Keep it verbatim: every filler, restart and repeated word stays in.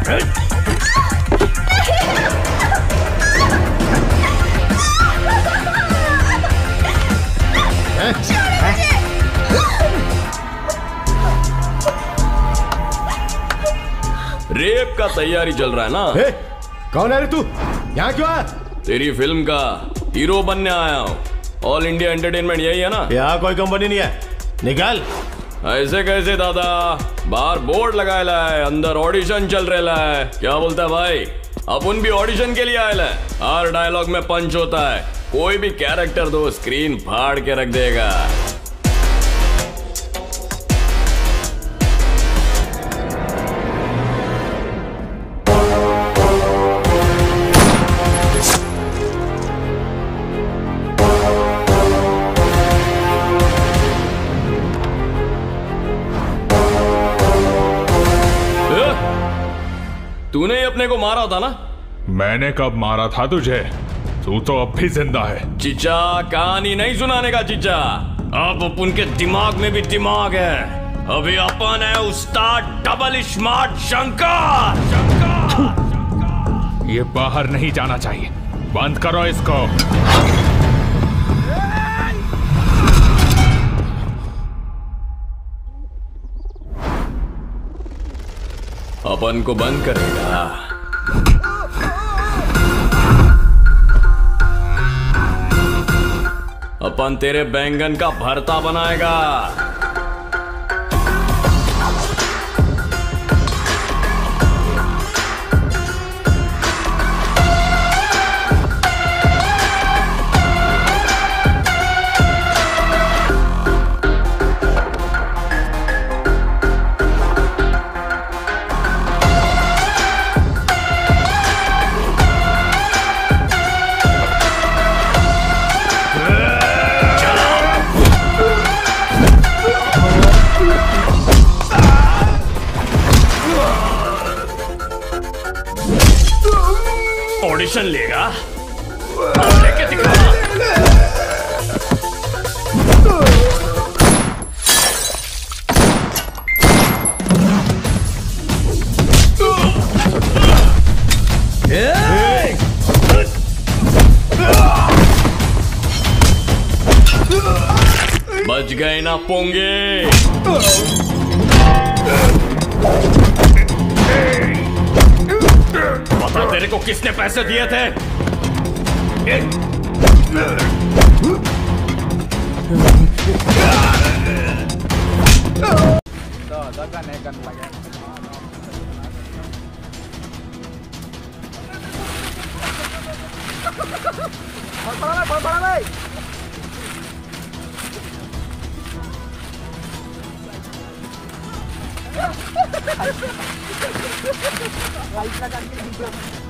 Rape का तैयारी चल रहा है ना? ए, कौन है रे तू? यहाँ क्यों आया? तेरी फिल्म का हीरो बनने आया हूँ। ऑल इंडिया एंटरटेनमेंट यही है ना? यहाँ कोई कंपनी नहीं है, निकाल। ऐसे कैसे दादा? बाहर बोर्ड लगाया है, अंदर ऑडिशन चल रहा है। क्या बोलता है भाई? अपन भी ऑडिशन के लिए आया है। हर डायलॉग में पंच होता है, कोई भी कैरेक्टर दो स्क्रीन फाड़ के रख देगा। तूने ही अपने को मारा था ना? मैंने कब मारा था तुझे? तू तो अब भी जिंदा है। चिचा, कहानी नहीं सुनाने का चिचा। अब अपन के दिमाग में भी दिमाग है। अभी अपन है उस्ताद डबल स्मार्ट शंकर। शंकर ये बाहर नहीं जाना चाहिए, बंद करो इसको। अपन को बंद करेगा। अपन तेरे बैंगन का भरता बनाएगा। ऑडिशन लेगा? लेके दिखा। बच गए ना पोंगे। पता तेरे को किसने पैसे दिए थे? राइट लगा के